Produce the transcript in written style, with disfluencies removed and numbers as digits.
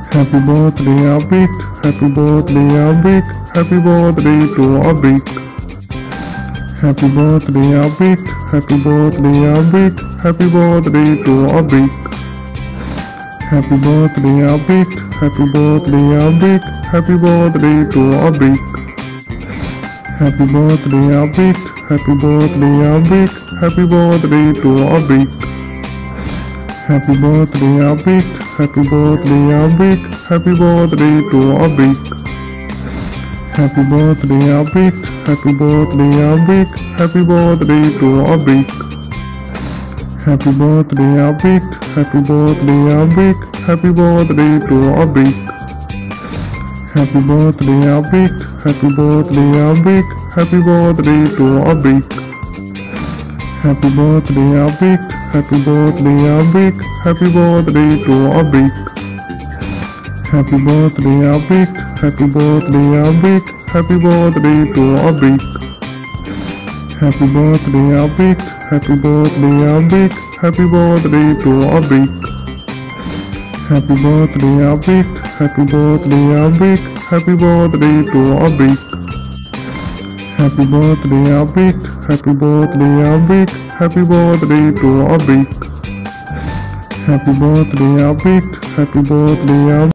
Happy birthday Abhik, happy birthday Abhik, happy birthday to Abhik. Happy birthday Abhik, happy birthday Abhik, happy birthday to Abhik. Happy birthday Abhik, happy birthday Abhik, happy birthday to Abhik. Happy birthday Abhik, happy birthday Abhik, happy birthday to Abhik. Happy birthday Abhik, happy birthday Abhik, happy birthday to Abhik. Happy birthday Abhik, happy birthday Abhik, happy birthday to Abhik. Happy birthday Abhik, happy birthday Abhik, happy birthday to Abhik. Happy birthday Abhik, happy birthday Abhik, happy birthday to Abhik. Happy birthday Abhik, happy birthday Abhik, happy birthday to Abhik. Happy birthday Abhik, happy birthday Abhik, happy birthday to Abhik. Happy birthday Abhik, happy birthday Abhik, happy birthday to Abhik. Happy birthday Abhik, happy birthday Abhik, happy birthday to Abhik. Happy birthday Abhik, happy birthday Abhik, happy birthday to Abhik. Happy birthday Abhik, happy birthday Abhik.